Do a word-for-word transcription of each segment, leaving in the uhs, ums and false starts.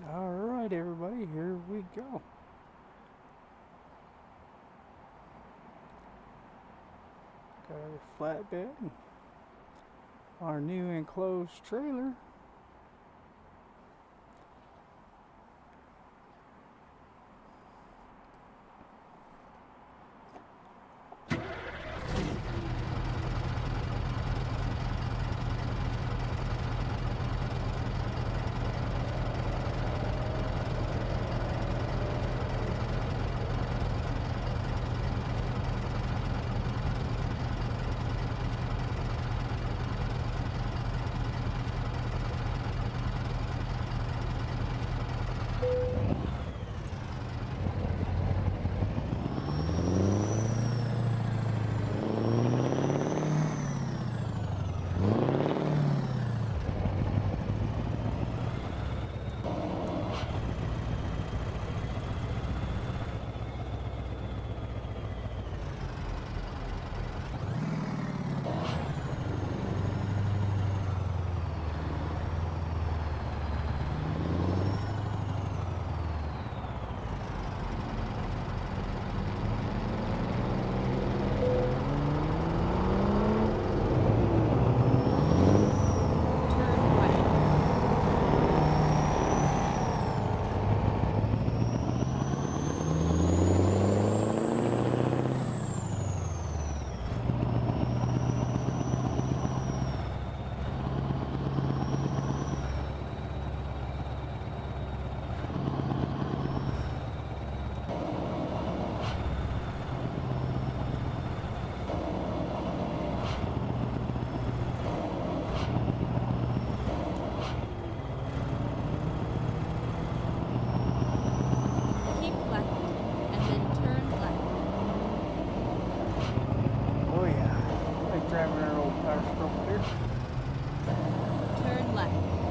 All right, everybody, here we go. Got our flatbed, our new enclosed trailer. Driving our old power stroke here. Turn left.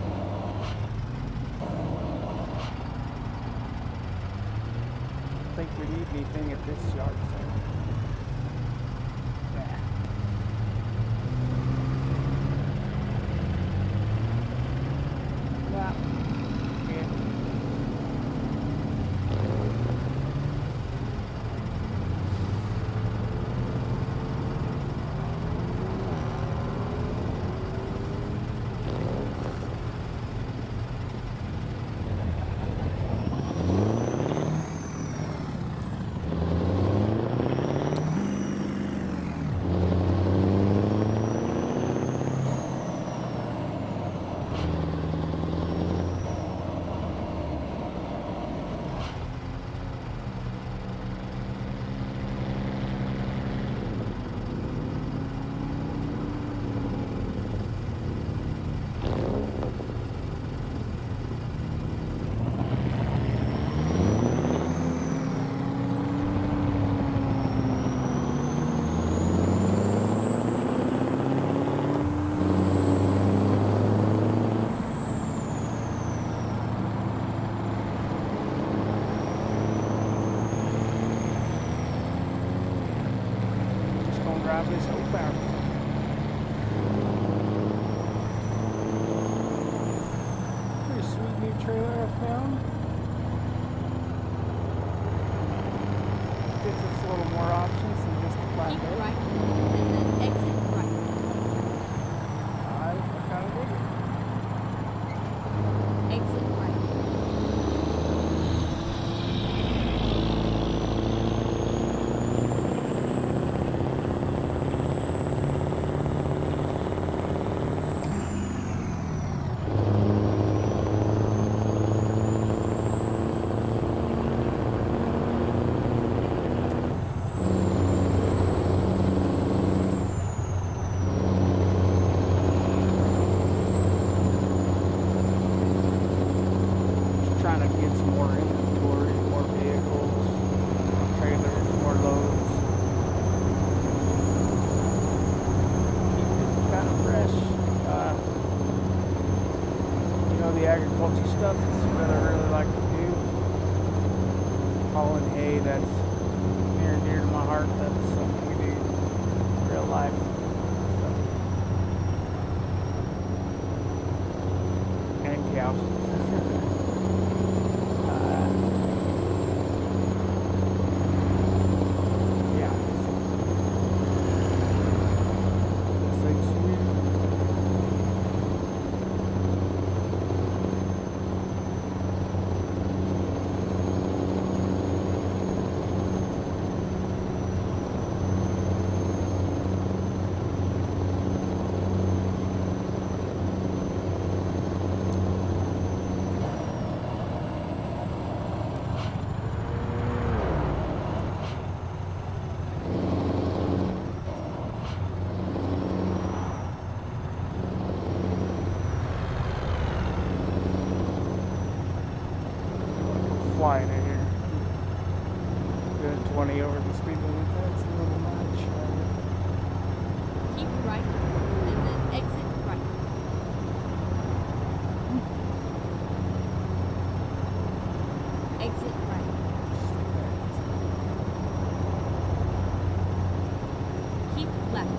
I think we need anything at this yard sale. Yeah. Yeah. Drive this old power. Pretty sweet new trailer I found. Gives us a little more options than just a flatbed. Keep right and then exit right. I, I kind of dig it. Exit right. Trying to get some more inventory, more vehicles, more trailers, more loads. Keep it kind of fresh. Uh, you know, the agriculture stuff is what I really like to do. Hauling hay, that's near and dear to my heart. That's something we do in real life. So. And cows. flying in here. Doing twenty over the speed limit, that's a little much. Keep right, and then exit right. Exit right. Keep left.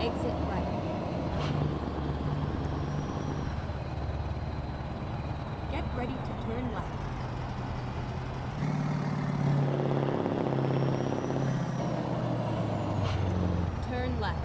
Exit right. Get ready to turn left. Turn left.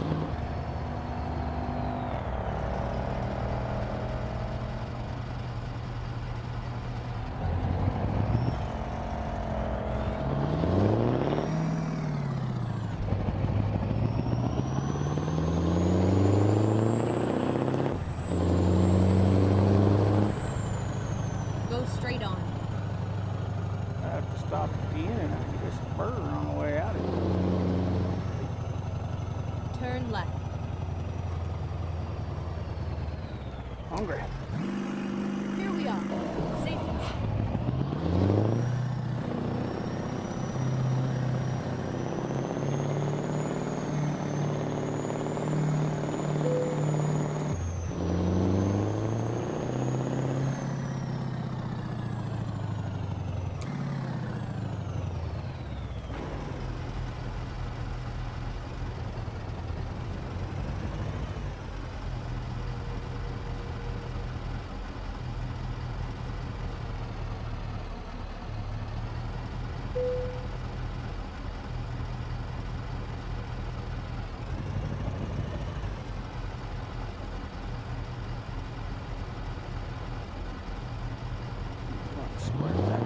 Go straight on. I have to stop again and I get this burger on the way out of here. Turn left. Hungry. Here we are. Safe and sound. Square that.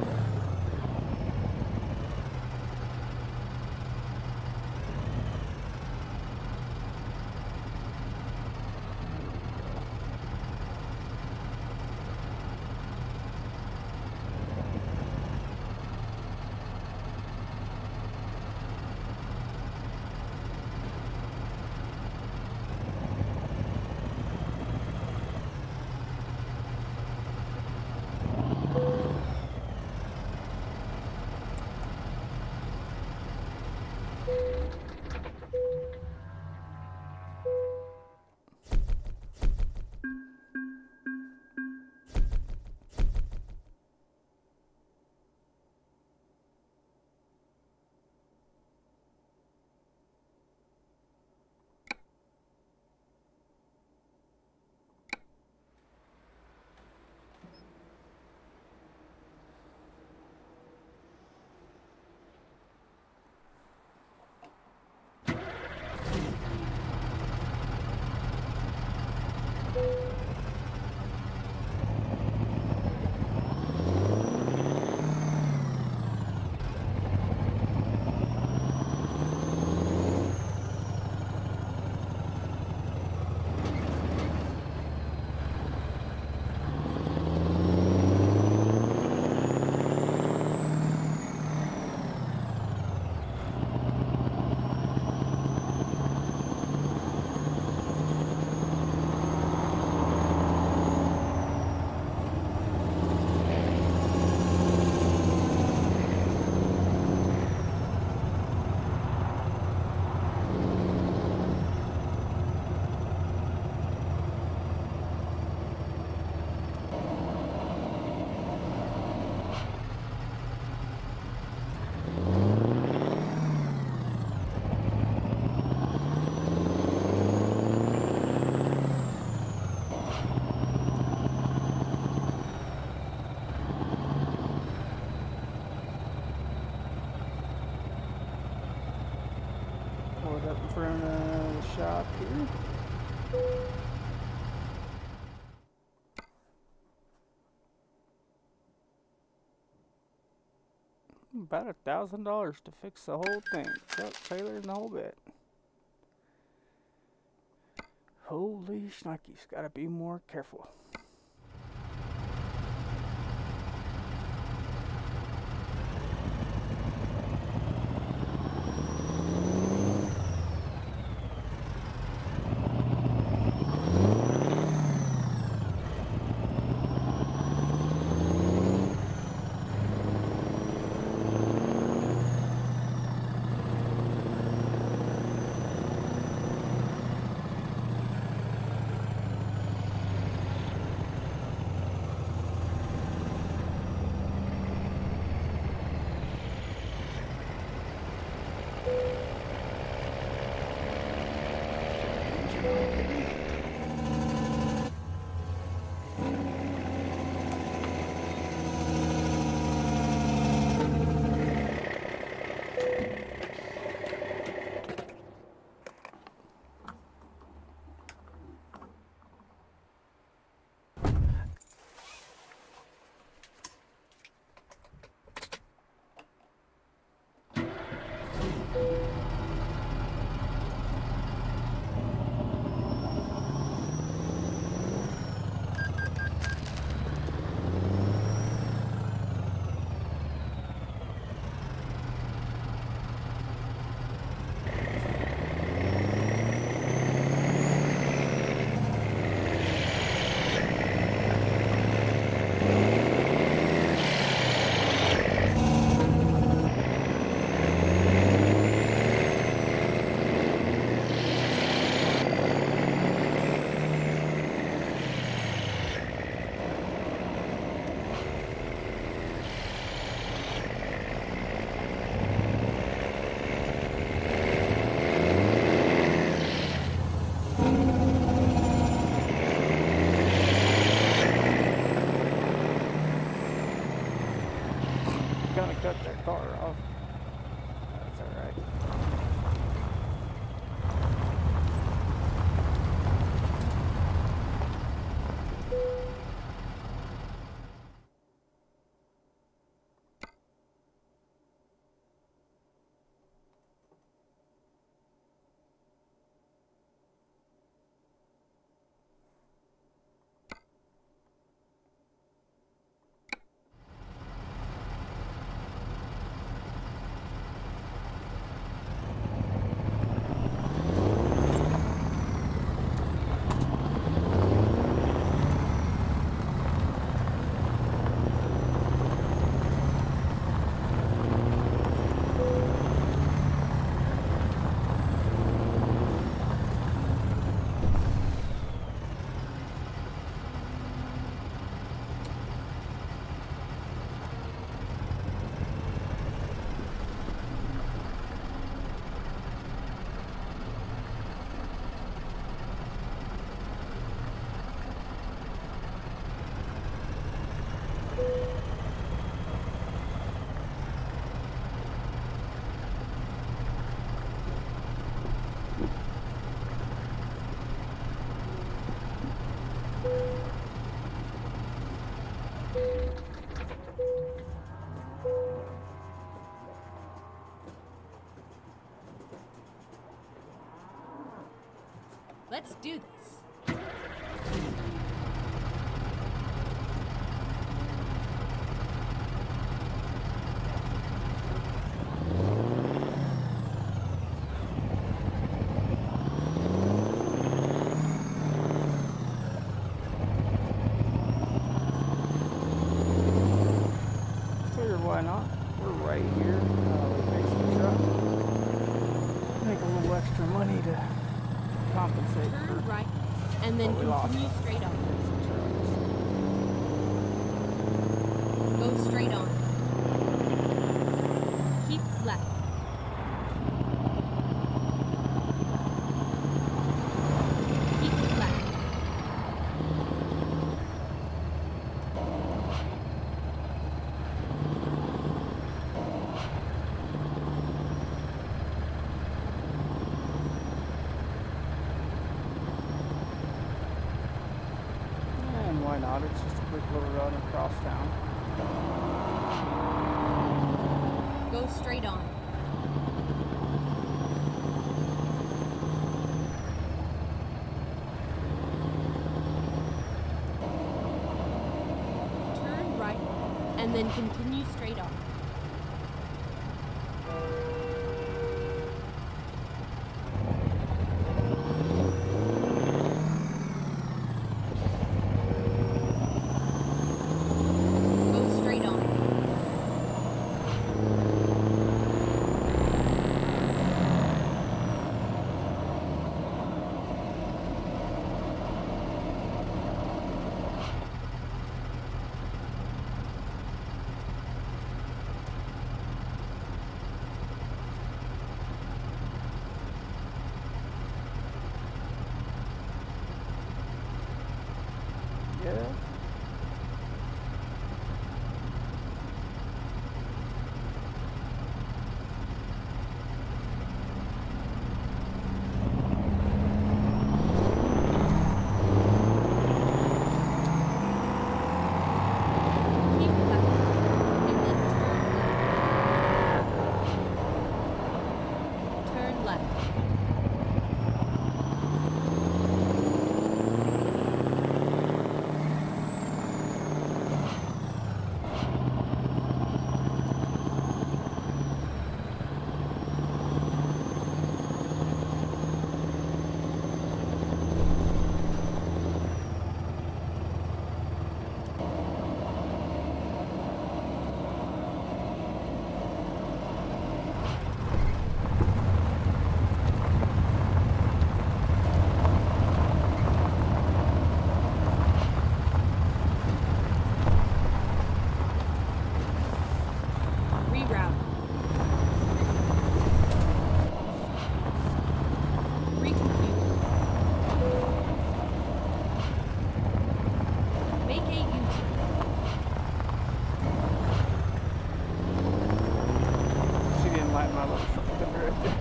Pulled up in front of the shop here. About a thousand dollars to fix the whole thing. Truck, trailer, and the whole bit. Holy shnikes, gotta be more careful. Let's do this. Why not? We're right here. Uh, we fixed the truck. Make a little extra money to compensate Turn for right, and then what we lost. continue straight on. Fix the trucks. Go straight on. Keep left. Keep left. Why not? It's just a quick little run across town. Go straight on. Turn right, and then continue straight on. Yeah. Keep left, and then turn left. Turn left. Reroute. Recompute. Make a U-turn. She didn't like my little shortcut right there.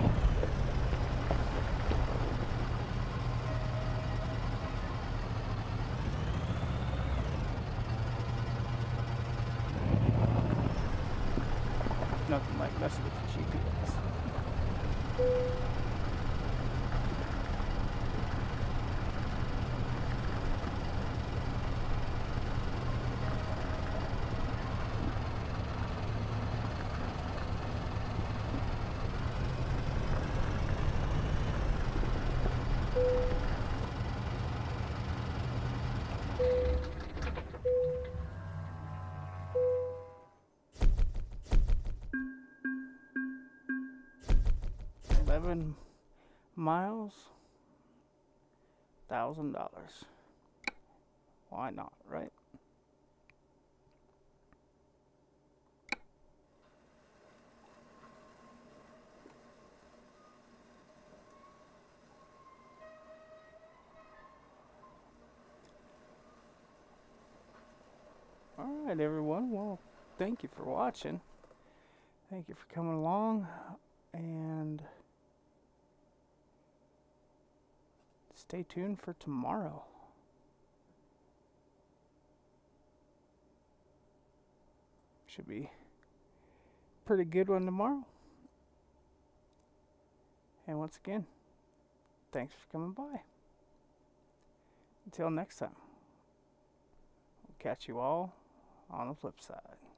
Nothing like messing with the G P S. Eleven miles, thousand dollars. Why not, right? Alright everyone, well, thank you for watching. Thank you for coming along, and stay tuned for tomorrow. Should be a pretty good one tomorrow. And once again, thanks for coming by. Until next time, we'll catch you all on the flip side.